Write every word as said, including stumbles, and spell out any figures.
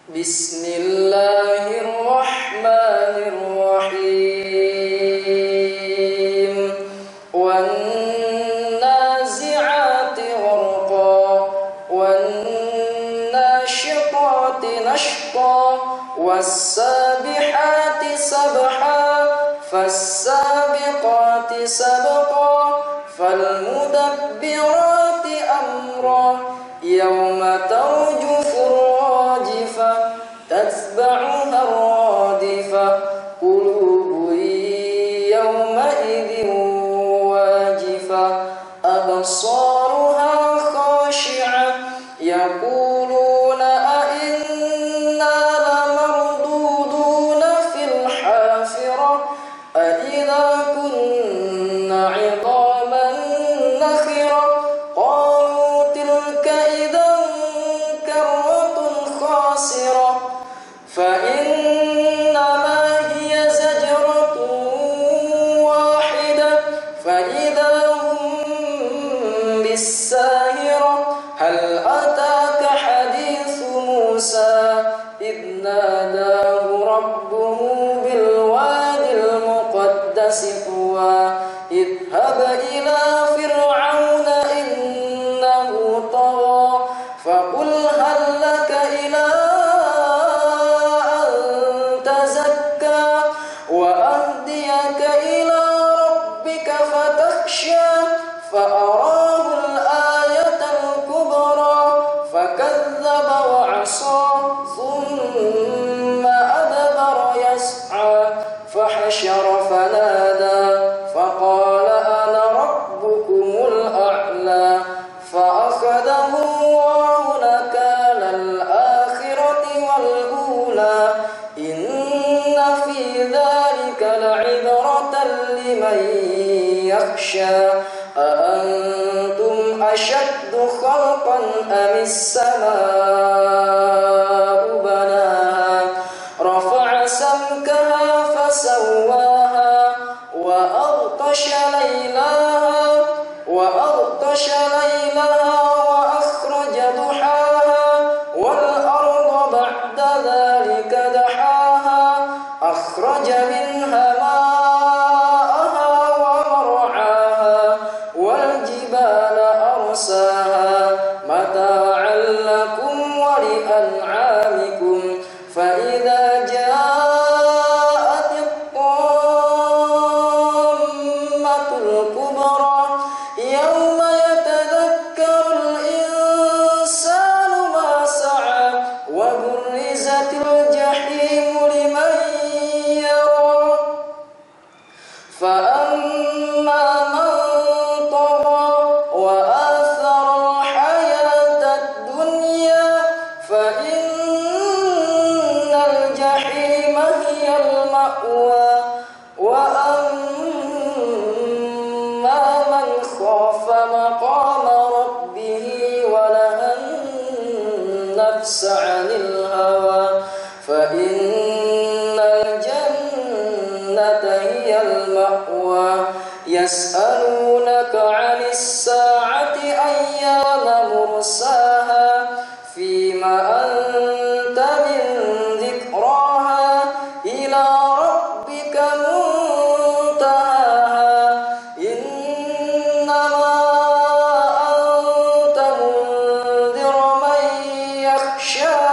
بسم الله الرحمن الرحيم والنازعات غرقا والناشطات نشطا والسابحات سبحا فالسابقات سبقا فالمدبرات أمرا يوم ترجف الراجفة تتبعها الرادفة قلوب يومئذ واجفة أبصارها خاشعة يقولون أئنا لمردودون في الحافرة أئذا كنا عظاما نخرة قالوا تلك إذا كرة خاسرة فإنما هي زجرة واحدة فإذا هم بالساهرة هل أتاك حديث موسى إذ ناداه ربه بالوادي المقدس طوى اذهب إلى فرعون إنه طغى فقل هل لك إلى أن تزكى وأهديك إلى ربك فتخشى فأراه الآية الكبرى فكذب وعصى ثم أدبر يسعى فحشر فنادى فقال أنا ربكم الأعلى فأخذه الله نكال الآخرة والأولى إن في ذلك لعبرة لمن يخشى أأنتم أشد خلقا أم السماء بناها رفع سمكها فسواها وأغطش ليلها وأغطش ليلها وأخرج ضحاها والأرض بعد ذلك دحاها أخرج منها ماءها ومرعاها والجبال أرساها متاعا لكم ولأنعامكم فإذا جاءت الطامة الكبرى يوم يتذكر الإنسان ما سعى وبرزت الجحيم لمن يرى فأما من طغى وآثر الحياة الدنيا فإن الجحيم هي المأوى وأما من خاف مقام ربه ونهى النفس عن الهوى فإن الجنة هي المأوى يسألونك عن الساعة أيان مرساها فيما أنت من ذكراها إلى ربك منتهاها إنما أنت منذر من يخشاها